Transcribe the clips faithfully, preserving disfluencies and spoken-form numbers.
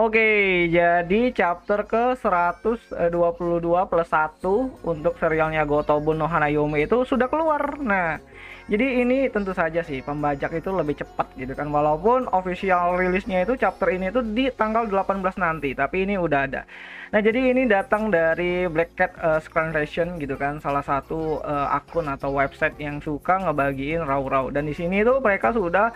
Oke, jadi chapter ke seratus dua puluh dua plus satu untuk serialnya Gotobun no Hanayome itu sudah keluar. Nah, jadi ini tentu saja sih pembajak itu lebih cepat gitu kan. Walaupun official rilisnya itu chapter ini tuh di tanggal delapan belas nanti, tapi ini udah ada. Nah, jadi ini datang dari Black Cat uh, Screenration gitu kan, salah satu uh, akun atau website yang suka ngebagiin raw-raw. Dan di sini tuh mereka sudah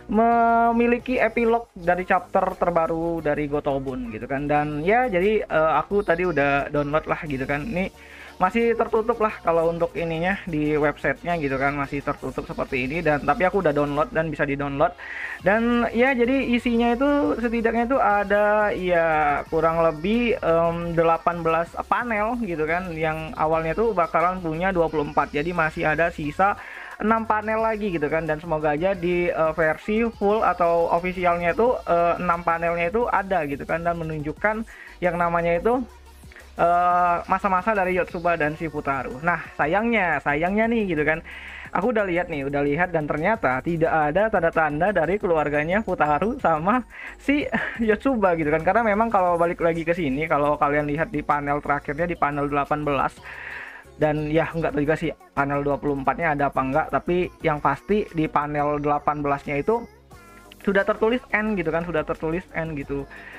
memiliki epilog dari chapter terbaru dari Gotobun gitu kan. Dan ya jadi uh, aku tadi udah download lah gitu kan. Ini masih tertutup lah kalau untuk ininya di websitenya gitu kan, masih tertutup seperti ini. Dan tapi aku udah download dan bisa di download. Dan ya jadi isinya itu setidaknya itu ada ya kurang lebih um, delapan belas panel gitu kan, yang awalnya tuh bakalan punya dua puluh empat, jadi masih ada sisa enam panel lagi gitu kan. Dan semoga aja di uh, versi full atau officialnya itu uh, enam panelnya itu ada gitu kan, dan menunjukkan yang namanya itu masa-masa uh, dari Yotsuba dan si Futaro. Nah, sayangnya, sayangnya nih gitu kan. Aku udah lihat nih, udah lihat dan ternyata tidak ada tanda-tanda dari keluarganya Futaro sama si Yotsuba gitu kan. Karena memang kalau balik lagi ke sini, kalau kalian lihat di panel terakhirnya di panel delapan belas, dan ya nggak tahu juga sih panel dua puluh empat-nya ada apa enggak, tapi yang pasti di panel delapan belas-nya itu sudah tertulis N gitu kan, sudah tertulis N gitu.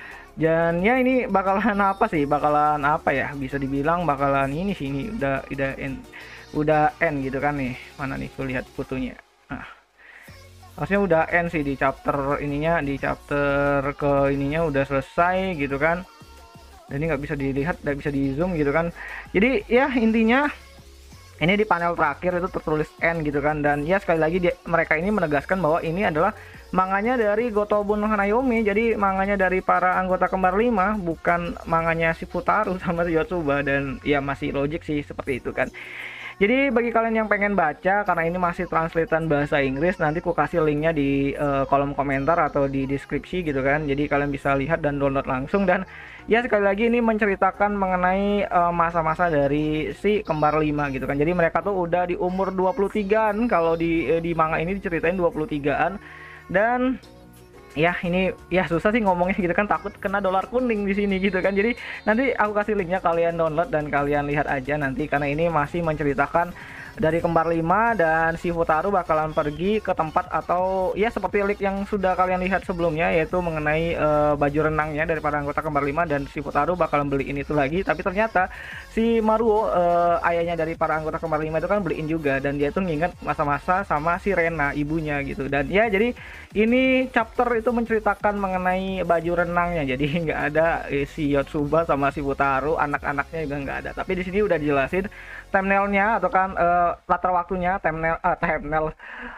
Dan ya ini bakalan apa sih, bakalan apa ya, bisa dibilang bakalan ini sih, ini udah udah N, udah N gitu kan nih. Mana nih, tuh lihat fotonya. Nah, harusnya udah N sih di chapter ininya, di chapter ke ininya udah selesai gitu kan. Dan ini nggak bisa dilihat, nggak bisa di zoom gitu kan. Jadi ya intinya ini di panel terakhir itu tertulis N gitu kan. Dan ya sekali lagi dia, mereka ini menegaskan bahwa ini adalah manganya dari Gotobun no Hanayome, jadi manganya dari para anggota kembar lima, bukan manganya si Futaro sama si Yotsuba. Dan ya masih logik sih seperti itu kan. Jadi bagi kalian yang pengen baca, karena ini masih translatean bahasa Inggris, nanti aku kasih linknya di uh, kolom komentar atau di deskripsi gitu kan. Jadi kalian bisa lihat dan download langsung. Dan ya sekali lagi ini menceritakan mengenai masa-masa uh, dari si kembar lima gitu kan. Jadi mereka tuh udah di umur dua puluh tigaan, kalau di uh, di manga ini diceritain dua puluh tigaan. Dan ya ini ya susah sih ngomongnya gitu kan, takut kena dolar kuning di sini gitu kan. Jadi nanti aku kasih linknya, kalian download dan kalian lihat aja nanti, karena ini masih menceritakan dari kembar lima dan si Futaro bakalan pergi ke tempat atau ya seperti leak yang sudah kalian lihat sebelumnya, yaitu mengenai uh, baju renangnya daripada anggota kembar lima. Dan si Futaro bakalan beliin itu lagi, tapi ternyata si Maruo uh, ayahnya dari para anggota kembar lima itu kan beliin juga, dan dia tuh nginget masa-masa sama si Rena ibunya gitu. Dan ya jadi ini chapter itu menceritakan mengenai baju renangnya, jadi nggak ada eh, si Yotsuba sama si Futaro, anak-anaknya juga nggak ada. Tapi di sini udah dijelasin thumbnailnya atau kan uh, latar waktunya, thumbnail uh, thumbnail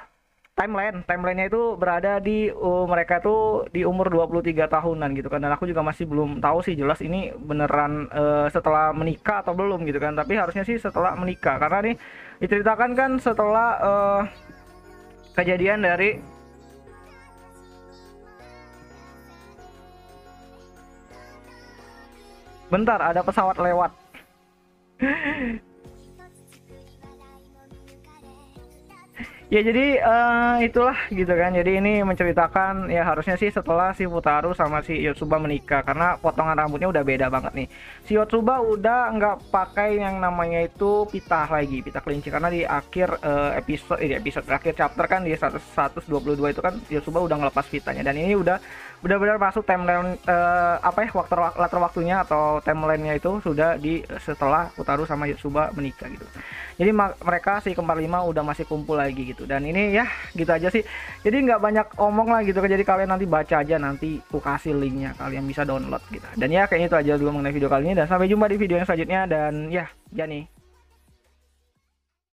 timeline timelinenya itu berada di uh, mereka tuh di umur dua puluh tiga tahunan gitu kan. Dan aku juga masih belum tahu sih jelas ini beneran uh, setelah menikah atau belum gitu kan, tapi harusnya sih setelah menikah, karena nih diceritakan kan setelah uh, kejadian dari bentar, ada pesawat lewat. Ya jadi uh, itulah gitu kan. Jadi ini menceritakan ya harusnya sih setelah si Futaro sama si Yotsuba menikah, karena potongan rambutnya udah beda banget nih. Si Yotsuba udah nggak pakai yang namanya itu pita lagi, pita kelinci, karena di akhir uh, episode eh, di episode terakhir chapter kan di seratus dua puluh dua itu kan Yotsuba udah ngelepas pitanya. Dan ini udah benar-benar masuk timeline uh, apa ya, waktu latar waktunya atau timelinenya itu sudah di setelah Futaro sama Yotsuba menikah gitu. Jadi mereka si kembar lima udah masih kumpul lagi gitu. Dan ini ya gitu aja sih, jadi nggak banyak omong lah gitu kan. Jadi kalian nanti baca aja, nanti aku kasih linknya, kalian bisa download gitu. Dan ya kayaknya itu aja dulu mengenai video kali ini, dan sampai jumpa di video yang selanjutnya. Dan ya, Jani.